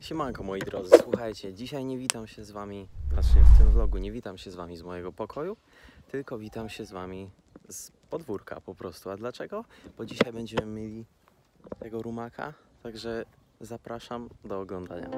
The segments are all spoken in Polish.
Siemanko moi drodzy, słuchajcie, dzisiaj nie witam się z wami, znaczy w tym vlogu nie witam się z wami z mojego pokoju, tylko witam się z wami z podwórka po prostu. A dlaczego? Bo dzisiaj będziemy mieli tego rumaka, także zapraszam do oglądania.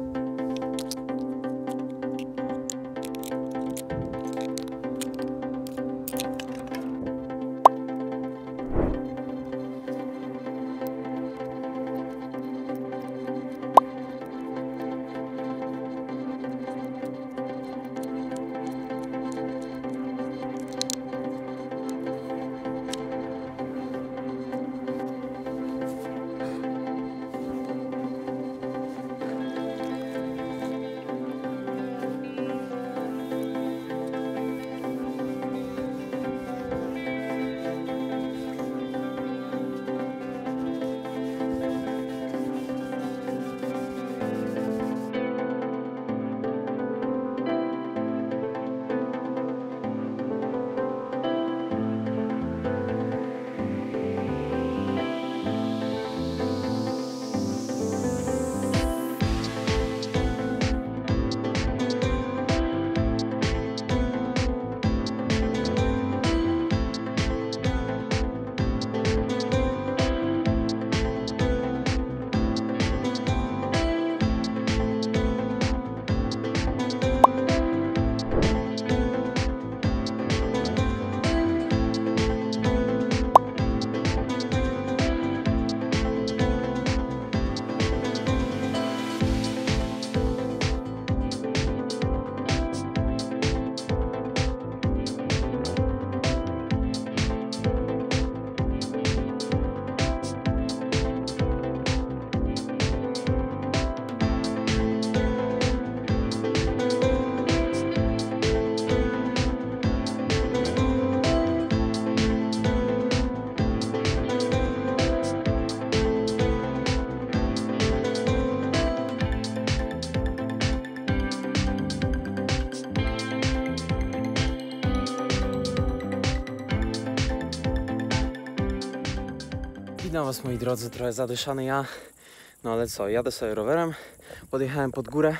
Witam was moi drodzy, trochę zadyszany ja, no ale co, jadę sobie rowerem, podjechałem pod górę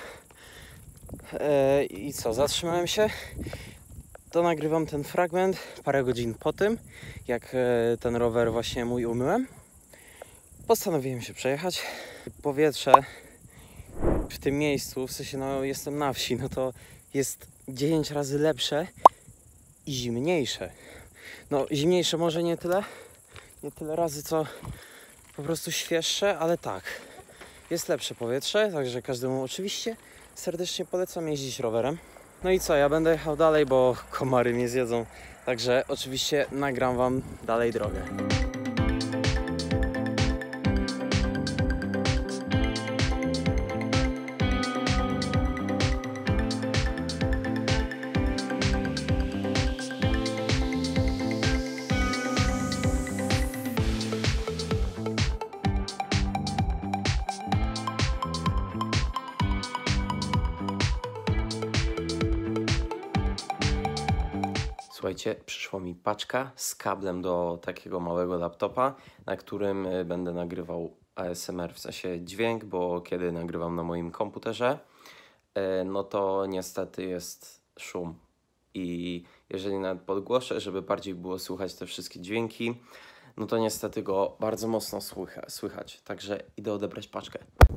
i co, zatrzymałem się, to nagrywam ten fragment parę godzin po tym, jak ten rower właśnie mój umyłem. Postanowiłem się przejechać. Powietrze w tym miejscu, w sensie no jestem na wsi, no to jest 10 razy lepsze i zimniejsze. No zimniejsze może nie tyle razy co po prostu świeższe, ale tak, jest lepsze powietrze, także każdemu oczywiście serdecznie polecam jeździć rowerem. No i co, ja będę jechał dalej, bo komary mnie zjedzą, także oczywiście nagram wam dalej drogę. Słuchajcie, przyszła mi paczka z kablem do takiego małego laptopa, na którym będę nagrywał ASMR, w sensie dźwięk, bo kiedy nagrywam na moim komputerze, no to niestety jest szum. I jeżeli nawet podgłoszę, żeby bardziej było słychać te wszystkie dźwięki, no to niestety go bardzo mocno słychać. Także idę odebrać paczkę.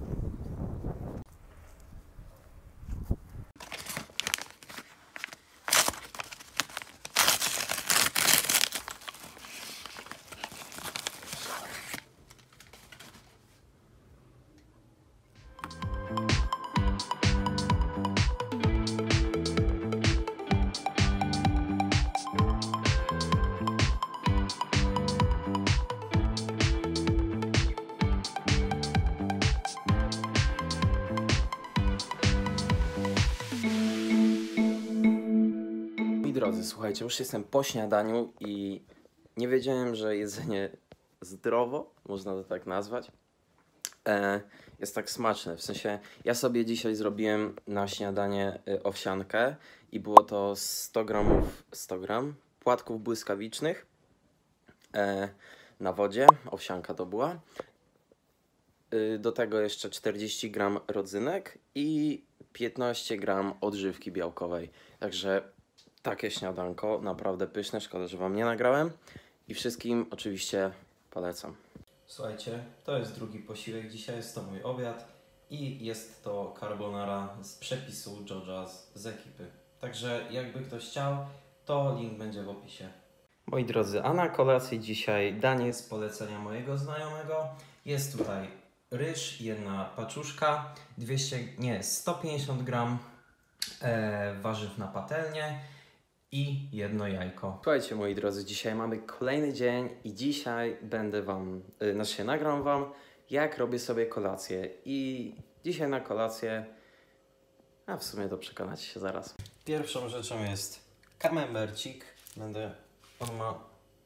Drodzy, słuchajcie, już jestem po śniadaniu i nie wiedziałem, że jedzenie zdrowo, można to tak nazwać, jest tak smaczne. W sensie, ja sobie dzisiaj zrobiłem na śniadanie owsiankę i było to 100 gram płatków błyskawicznych na wodzie, owsianka to była, Do tego jeszcze 40 gram rodzynek i 15 gram odżywki białkowej. Także takie śniadanko, naprawdę pyszne, szkoda, że Wam nie nagrałem. I wszystkim oczywiście polecam. Słuchajcie, to jest drugi posiłek dzisiaj, jest to mój obiad i jest to carbonara z przepisu George'a z ekipy. Także jakby ktoś chciał, to link będzie w opisie. Moi drodzy, a na kolacji dzisiaj danie z polecenia mojego znajomego. Jest tutaj ryż, jedna paczuszka, 150 gram warzyw na patelnię i jedno jajko. Słuchajcie, moi drodzy, dzisiaj mamy kolejny dzień i dzisiaj będę Wam, nagram Wam, jak robię sobie kolację. I dzisiaj na kolację, a w sumie to przekonacie się zaraz. Pierwszą rzeczą jest camembercik. On ma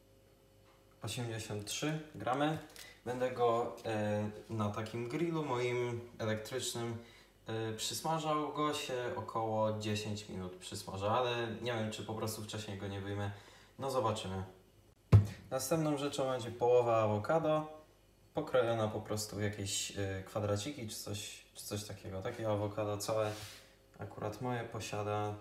83 gramy. Będę go na takim grillu moim elektrycznym przysmażał go się około 10 minut przysmaża, ale nie wiem, czy po prostu wcześniej go nie wyjmę. No zobaczymy. Następną rzeczą będzie połowa awokado, pokrojona po prostu w jakieś kwadraciki czy coś takiego. Takie awokado całe, akurat moje, posiada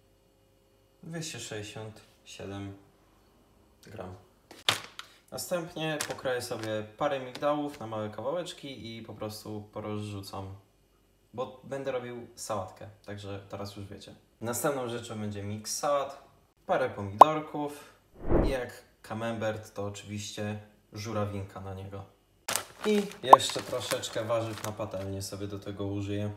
267 gram. Następnie pokroję sobie parę migdałów na małe kawałeczki i po prostu porozrzucam, bo będę robił sałatkę, także teraz już wiecie. Następną rzeczą będzie miks sałat, parę pomidorków i jak camembert to oczywiście żurawinka na niego. I jeszcze troszeczkę warzyw na patelnię sobie do tego użyję.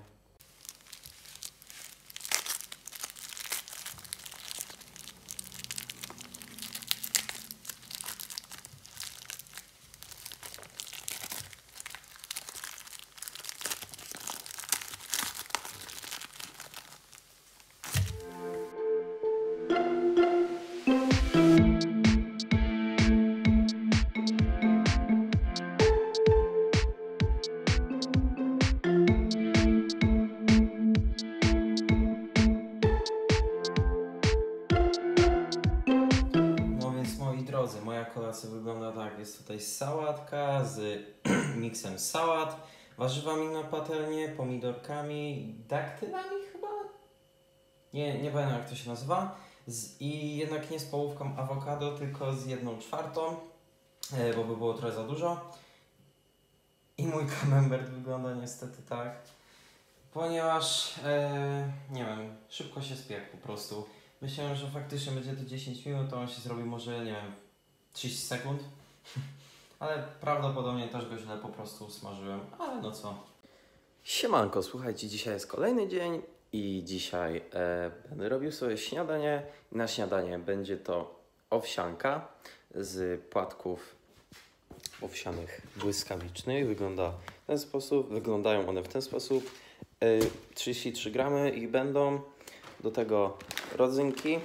Drodzy, moja kolacja wygląda tak. Jest tutaj sałatka z miksem sałat, warzywami na patelnię, pomidorkami, daktylami chyba? Nie pamiętam, jak to się nazywa. I jednak nie z połówką awokado, tylko z 1/4, bo by było trochę za dużo. I mój camembert wygląda niestety tak, ponieważ, nie wiem, szybko się spiekł po prostu. Myślałem, że faktycznie będzie to 10 minut, to on się zrobi może, nie wiem, 30 sekund. Ale prawdopodobnie też go źle po prostu smażyłem, ale no co. Siemanko, słuchajcie, dzisiaj jest kolejny dzień i dzisiaj będę robił sobie śniadanie. Na śniadanie będzie to owsianka z płatków owsianych błyskawicznych. Wyglądają one w ten sposób. 33 gramy i będą do tego rodzynki,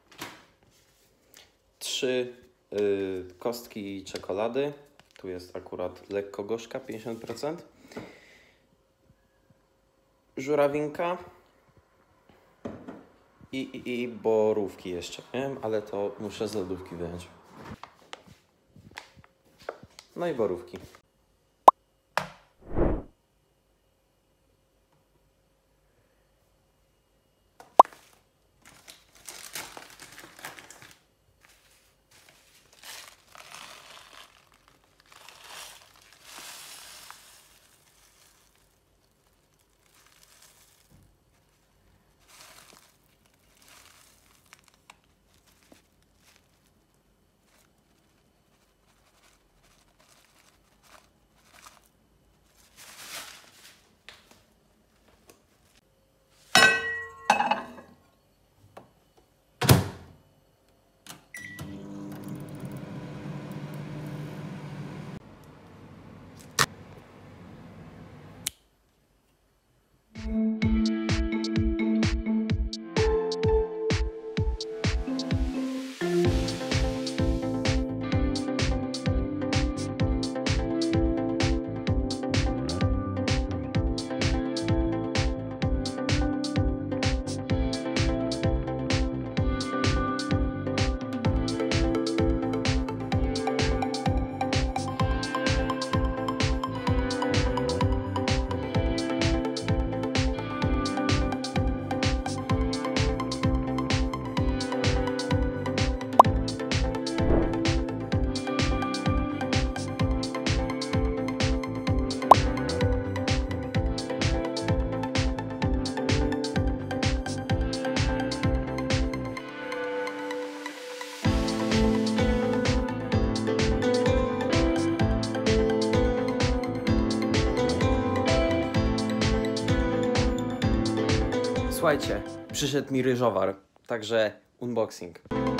3 kostki czekolady, tu jest akurat lekko gorzka, 50%, żurawinka i borówki jeszcze, nie wiem, ale to muszę z lodówki wyjąć. No i borówki. Słuchajcie, przyszedł mi ryżowar, także unboxing.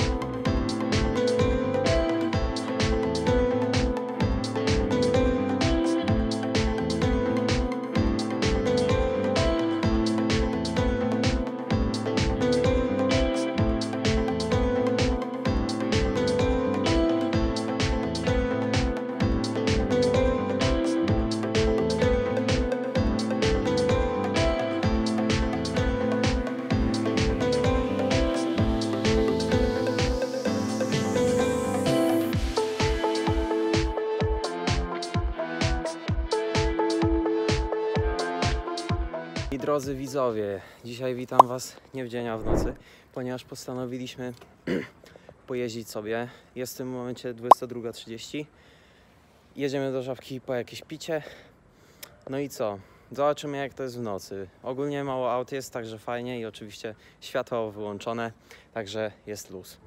I drodzy widzowie, dzisiaj witam Was nie w dzień, a w nocy, ponieważ postanowiliśmy pojeździć sobie. Jest w tym momencie 22:30. Jedziemy do Żabki po jakieś picie. No i co? Zobaczymy, jak to jest w nocy. Ogólnie mało aut jest, także fajnie i oczywiście światło wyłączone, także jest luz.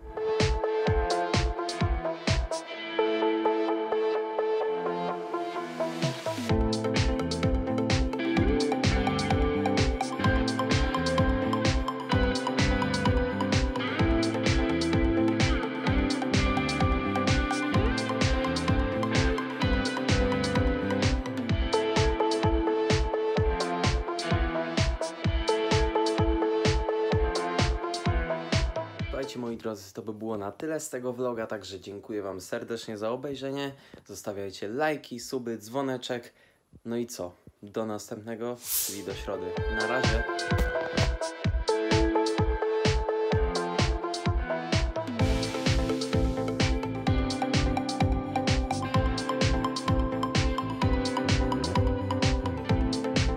Słuchajcie, moi drodzy, to by było na tyle z tego vloga, także dziękuję Wam serdecznie za obejrzenie. Zostawiajcie lajki, suby, dzwoneczek. No i co? Do następnego, czyli do środy. Na razie.